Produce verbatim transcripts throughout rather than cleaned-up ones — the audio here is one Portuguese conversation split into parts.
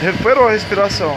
recuperou a respiração.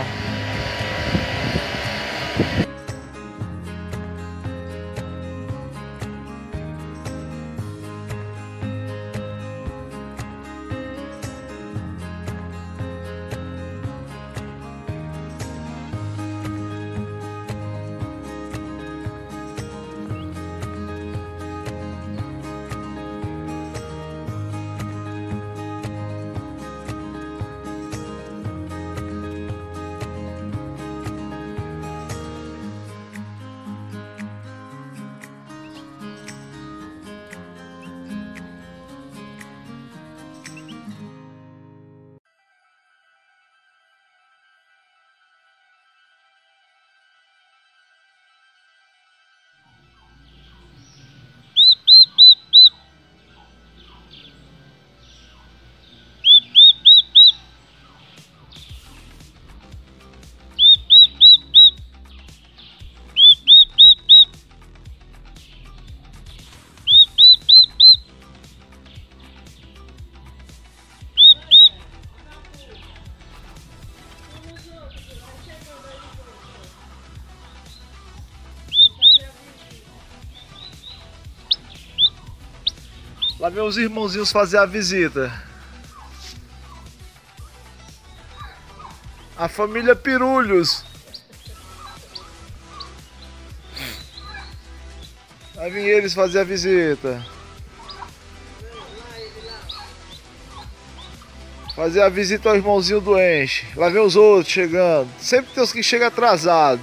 Lá vem os irmãozinhos fazer a visita. A família Pirulhos. Vai vir eles fazer a visita. Fazer a visita ao irmãozinho doente. Lá vem os outros chegando. Sempre tem os que chegam atrasados.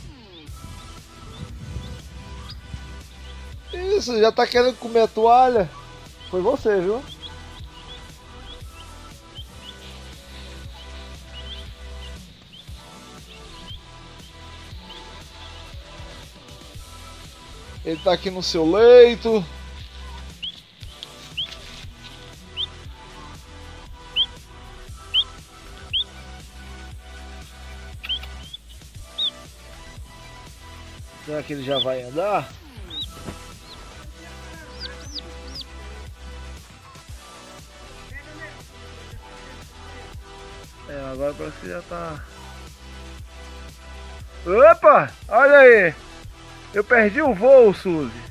Isso, já tá querendo comer a toalha? Foi você, viu? Ele tá aqui no seu leito. Será que ele já vai andar? É, agora parece que já tá... Opa! Olha aí! Eu perdi o voo, Suzy.